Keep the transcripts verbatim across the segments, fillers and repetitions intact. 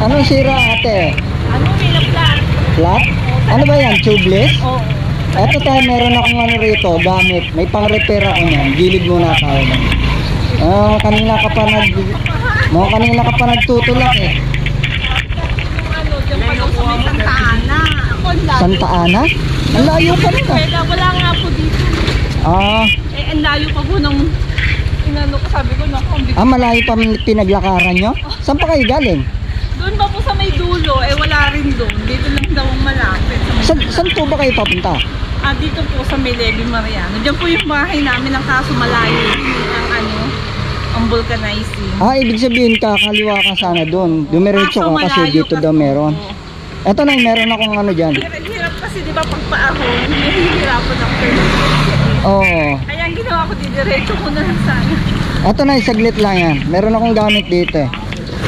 Anong sira ate? Ano, may na-flat. Flat? Ano ba yan? Tubeless? Oo. Eto tayo, meron akong ano rito, gamit. May pang-repair ako niyan. Gilid muna tayo. Ah, kanina ka pa nag... Mga kanina ka pa nagtutulak eh. Ano, dyan pa lang sa may Santa Ana. Ako, ang layo. Santa Ana? Ang layo pa rin ah. Wala, wala nga po dito. Ah, Eh, ang layo pa po ng... Inano ko, sabi ko, naku, ang bigat. ah malayo pa pinaglakaran nyo? Saan pa kayo galing? Doon ba po sa may dulo, eh wala rin doon. Dito lang daw ang malapit. Saan, saan po ba kayo papunta? Ah, dito po sa may Levi Mariano. Diyan po yung bahay namin, ang kaso malayo. Ang ano, ang vulcanizing. Ah, ibig sabihin kakaliwa ka sana doon. Dumiretso Kaso ka kasi malayo dito kasi daw meron. po. Eto na, meron akong ano dyan. Hirap kasi, di ba, pag paahon, nahihirapan ako. Oo. Kaya ang ginawa ko, didiretso ko na lang sana. Eto na, saglit lang yan. Meron akong gamit dito eh.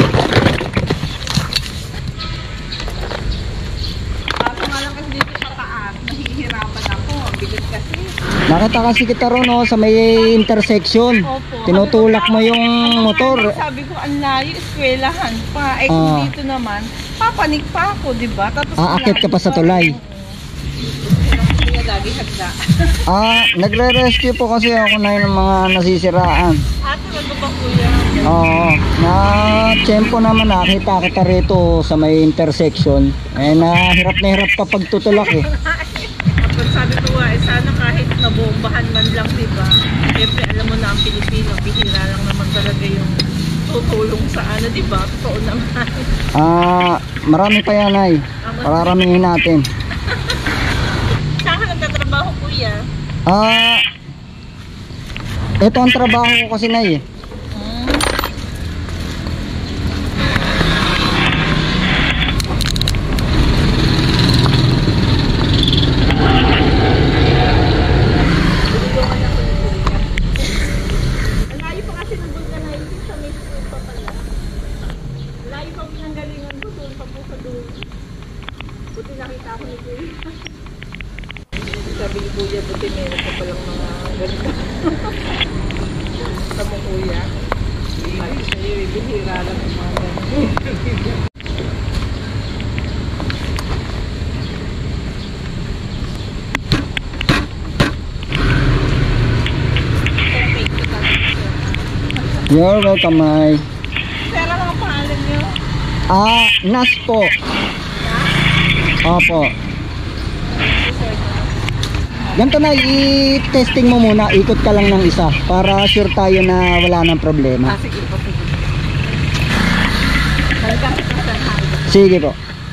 Kaso nga lang kasi dito sa taas, nahihirapan ako. Ang bigat kasi. Nakita kasi kita ron no, sa may intersection. Opo. Tinutulak mo yung motor. Sabi ko, ang layo, eskwelahan pa. Eh, kung Ah. dito naman, papanik pa ako, di ba? Tapos Aakit ka pa sa tulay. Kaya lagi hagda. Ah, nagre-rescue po kasi ako na ng mga nasisiraan. Ate, wag mo ba kuya? Oo, na tiyempo naman nakita kita rito sa may intersection. Eh, nahirap na hirap ka pagtutulak eh. Kapag sabi ko nga, eh, sana kahit nabombahan man lang, di ba? Siyempre, alam mo na ang Pilipino, bihira lang naman talaga yung tutulong sa ano, di ba? Totoo naman. Ah, marami pa yan ay. Pararamihin natin. Saan ka nagtatrabaho, kuya? Ah, ito ang trabaho ko kasi na eh. Hmm. Layo pa kasi ng vulcanizing sa may school pa pala. Layo pa pinanggalingan ko doon pa po sa doon. Buti nakita ko ni kuya. Sabi ni kuya, buti meron pa palang mga ganito. Sa mo kuya. Ay, sa'yo, bihira lang ang mga ganito. You're welcome ay. Sir, ano ang pangalan niyo? Ah, Nas po. Opo. Ganito na, i-testing mo muna. Ikot ka lang ng isa para sure tayo na wala nang problema. Ah, sige po, sige. Talagang ito sa hanggang. Sige po.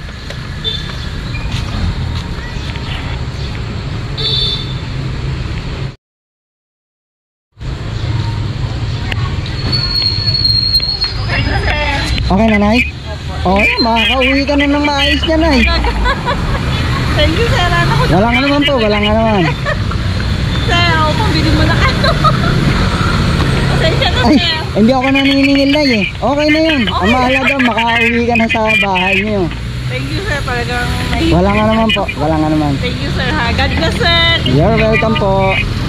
Okay na, Nay? Oo, oh, makakauwi ka na ng maayos niya, Nay. Thank you, sir. Ano ko? Wala nga naman po, wala nga naman. Sir, ako pambili mo na kayo. Pasensya na, Ay, sir. hindi ako naniningil, Nay eh. Okay na yun. Ang mahalaga, makauwi ka na sa bahay niyo. Thank you, sir. Talagang may... Wala nga naman po, wala nga naman. Thank you, sir. Ha? God bless, sir. You're welcome po.